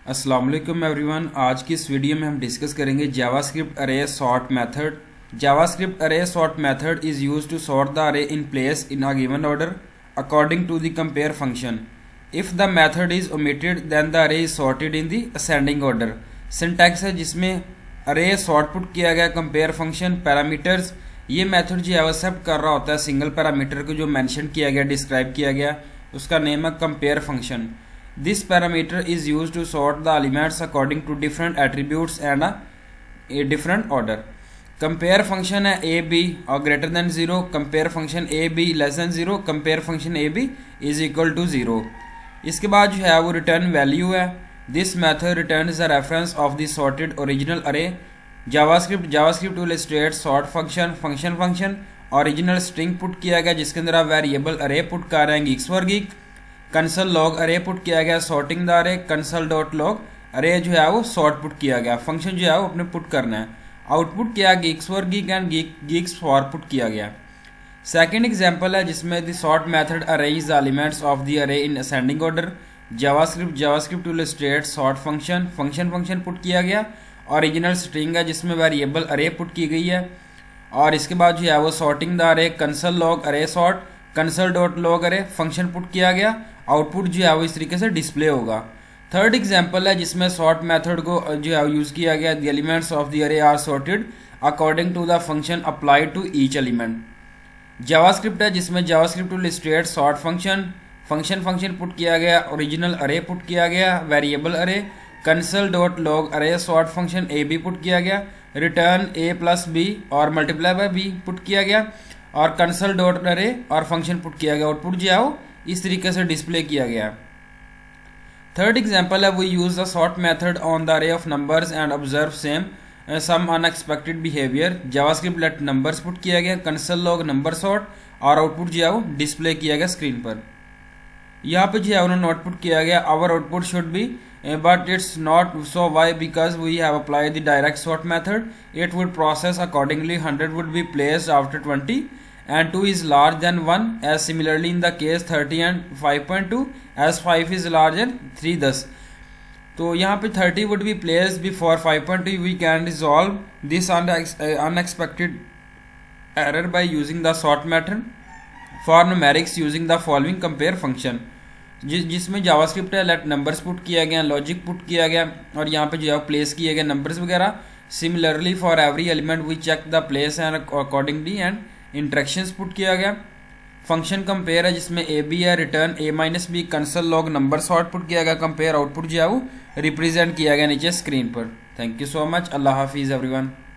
अस्सलाम वालेकुम एवरीवन। आज की इस वीडियो में हम डिस्कस करेंगे JavaScript array sort method. JavaScript array sort method is used to sort the array in place in a given order according to the compare function. If the method is omitted then the array is sorted in the ascending order. Syntax है जिसमें array sort put किया गया, compare function, parameters. ये method जो है accept कर रहा होता है सिंगल पैरामीटर को जो मेंशन किया गया, डिस्क्राइब किया गया, उसका नेम है compare function. This parameter is used to sort the elements according to different attributes and a different order. Compare function है a b और greater than 0, compare function a b less than 0, compare function a b is equal to 0। इसके बाद जो है वो return value है। This method returns the reference of the sorted original array। JavaScript will illustrate sort function original string put किया गया जिसके अंदर आप वेरिएबल array पुट कर रहे हैं geeks for geek। Console log array put किया गया sorting the array, console dot log अरे जो है वो सॉर्ट पुट किया गया, फंक्शन जो है वो अपने पुट करना है। आउटपुट किया geeks for geek and geeks for put किया गया। सेकंड एग्जांपल है जिसमें the sort method arrange the elements of the array in ascending order. JavaScript to illustrate sort function put किया गया। ओरिजिनल स्ट्रिंग है जिसमें वेरिएबल अरे पुट की गई है। और इसके बाद जो है वो sorting the array, console log array sort, console dot log array function put किया गया। आउटपुट जो है वो इस तरीके से डिस्प्ले होगा। थर्ड एग्जांपल है जिसमें सॉर्ट मेथड को जो है यूज किया गया। The elements of the array are sorted according to the function applied to each element. JavaScript है जिसमें JavaScript to illustrate sort function put किया गया, ओरिजिनल अरे पुट किया गया, variable array, console dot log array sort function A B put किया गया, return A plus B और multiply by B put किया गया, और कंसल डॉट अरे और फंक्शन पुट किया गया। आउटपुट जो है वो इस तरीके से डिस्प्ले किया गया। थर्ड एग्जांपल है we use the sort method on the array of numbers and observe some unexpected behaviour. JavaScript let numbers put किया गया, कंसल लॉग नंबर सॉर्ट, और आउटपुट जो है वो डिस्प्ले किया गया स्क्रीन पर। यहाँ पे जो है उन्होंने आउटपुट किया गया our output should be but it's not so why because we have applied the direct sort method it would process accordingly 100 would be placed after 20 and 2 is larger than 1 as similarly in the case 30 and 5.2 as 5 is larger than 3 10। तो यहाँ पे 30 would be placed before 5.2। we can resolve this unexpected error by using the sort method for numerics using the following compare function। जिसमें JavaScript है let numbers put किया गया, logic put किया गया, और यहाँ पे जो है प्लेस किए गए नंबर्स वगैरह। Similarly for every element we check the place and accordingly and interactions put किया गया। फंक्शन कंपेयर है जिसमें ए बी है, return A minus B, console log number sort put किया गया, कंपेयर आउटपुट जो है वो रिप्रेजेंट किया गया नीचे स्क्रीन पर। Thank you so much. अल्लाह हाफिज़ एवरीवन।